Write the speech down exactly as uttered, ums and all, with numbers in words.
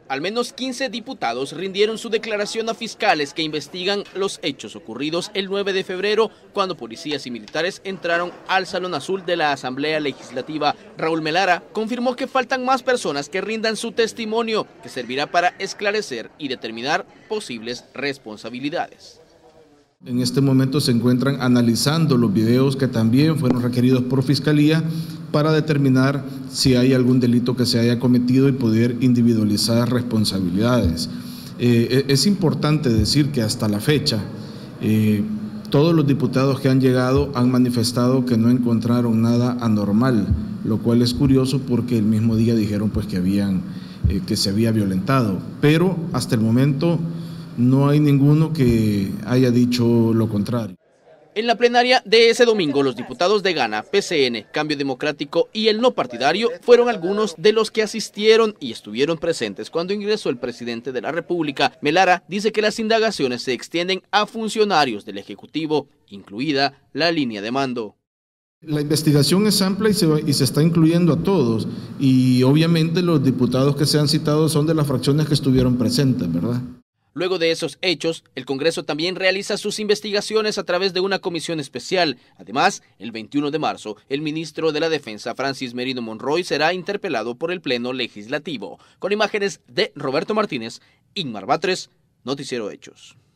Al menos quince diputados rindieron su declaración a fiscales que investigan los hechos ocurridos el nueve de febrero, cuando policías y militares entraron al Salón Azul de la Asamblea Legislativa. Raúl Melara confirmó que faltan más personas que rindan su testimonio, que servirá para esclarecer y determinar posibles responsabilidades. En este momento se encuentran analizando los videos que también fueron requeridos por Fiscalía para determinar si hay algún delito que se haya cometido y poder individualizar responsabilidades. Eh, es importante decir que hasta la fecha eh, todos los diputados que han llegado han manifestado que no encontraron nada anormal, lo cual es curioso porque el mismo día dijeron pues que, habían, eh, que se había violentado, pero hasta el momento no hay ninguno que haya dicho lo contrario. En la plenaria de ese domingo, los diputados de Gana, P C N, Cambio Democrático y el no partidario fueron algunos de los que asistieron y estuvieron presentes cuando ingresó el presidente de la República. Melara dice que las indagaciones se extienden a funcionarios del Ejecutivo, incluida la línea de mando. La investigación es amplia y se, y se está incluyendo a todos, y obviamente los diputados que se han citado son de las fracciones que estuvieron presentes, ¿verdad? Luego de esos hechos, el Congreso también realiza sus investigaciones a través de una comisión especial. Además, el veintiuno de marzo, el ministro de la Defensa, Francis Merino Monroy, será interpelado por el Pleno Legislativo. Con imágenes de Roberto Martínez, Inmar Batres, Noticiero Hechos.